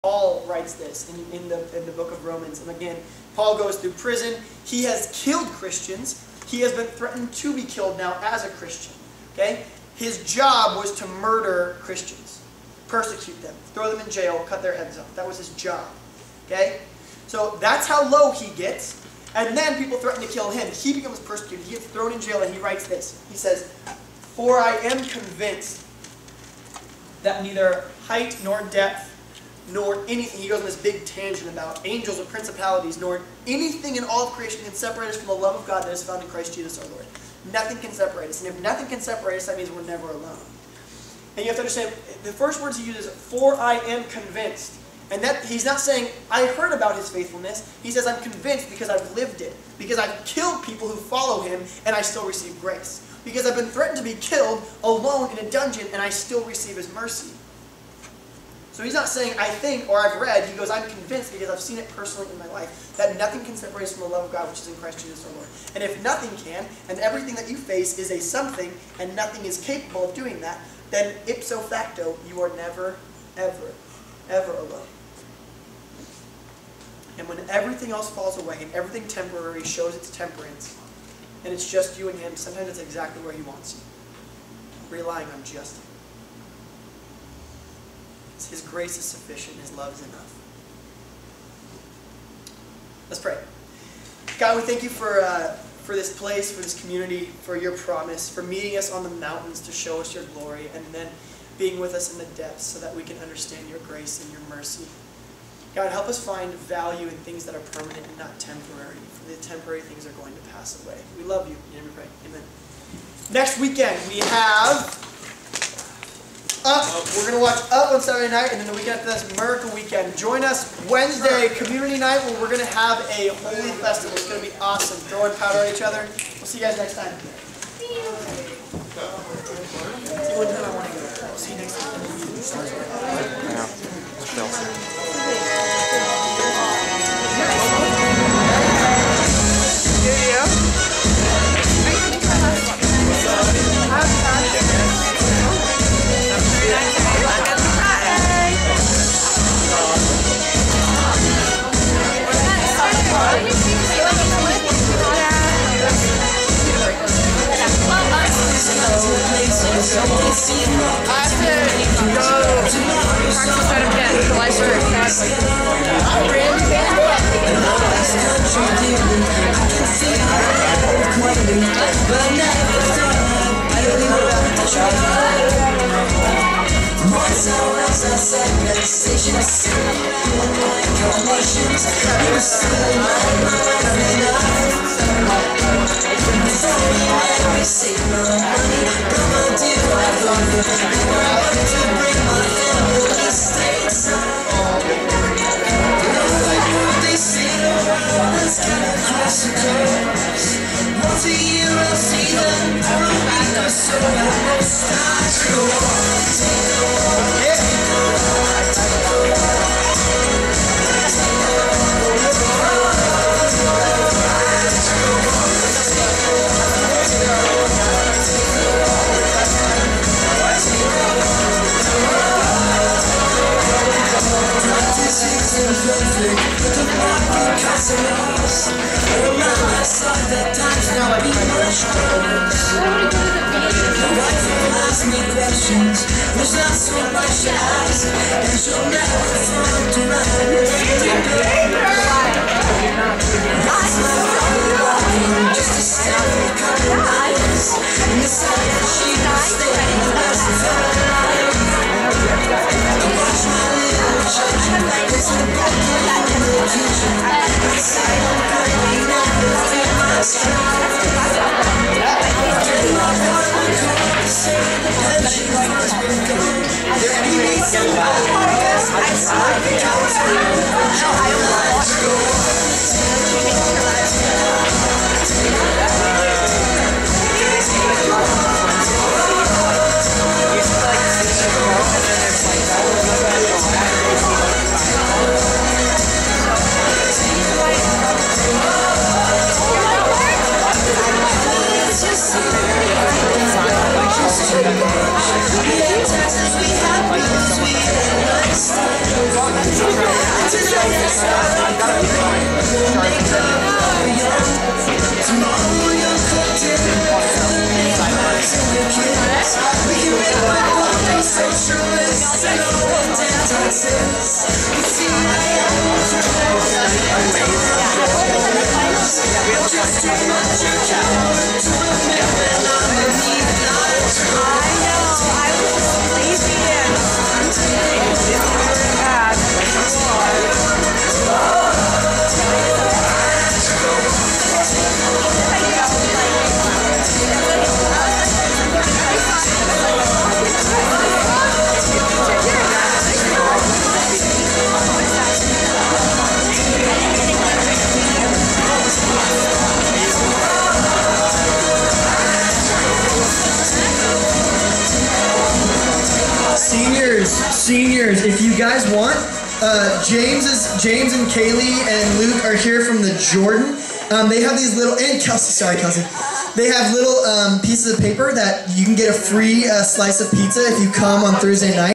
Paul writes this in the book of Romans. And again, Paul goes through prison. He has killed Christians. He has been threatened to be killed now as a Christian. Okay? His job was to murder Christians, persecute them, throw them in jail, cut their heads off. That was his job. Okay? So that's how low he gets. And then people threaten to kill him. He becomes persecuted. He gets thrown in jail, and he writes this. He says, "For I am convinced that neither height nor depth nor anything," he goes on this big tangent about angels or principalities, "nor anything in all of creation can separate us from the love of God that is found in Christ Jesus our Lord." Nothing can separate us. And if nothing can separate us, that means we're never alone. And you have to understand, the first words he uses, "for I am convinced." And that he's not saying, I heard about his faithfulness. He says, I'm convinced because I've lived it. Because I've killed people who follow him, and I still receive grace. Because I've been threatened to be killed alone in a dungeon, and I still receive his mercy. So he's not saying, I think, or I've read. He goes, I'm convinced because I've seen it personally in my life, that nothing can separate us from the love of God which is in Christ Jesus our Lord. And if nothing can, and everything that you face is a something, and nothing is capable of doing that, then ipso facto, you are never, ever, ever alone. And when everything else falls away, and everything temporary shows its temperance, and it's just you and him, sometimes it's exactly where he wants you, relying on just him. His grace is sufficient. His love is enough. Let's pray. God, we thank you for this place, for this community, for your promise, for meeting us on the mountains to show us your glory, and then being with us in the depths so that we can understand your grace and your mercy. God, help us find value in things that are permanent and not temporary, for the temporary things are going to pass away. We love you. In your name we pray. Amen. Next weekend, we have Up. We're going to watch Up on Saturday night, and then the weekend after that's Miracle Weekend. Join us Wednesday, Community Night, where we're going to have a holy festival. It's going to be awesome. Throwing powder at each other. We'll see you guys next time. See you next time. There's not so much to ask, and she'll never find to rise from the line, just a step of compromise. In the silence she will stay as a life. I watch my little children, listen back to that confusion. I say I'm going to feel my strength. My heart will come to say the passion has been gone. There needs somebody else outside the house. I want to go we have been sweet and nice. Seniors, if you guys want, James and Kaylee and Luke are here from the Jordan. They have these little, and Kelsey. They have little pieces of paper that you can get a free slice of pizza if you come on Thursday night.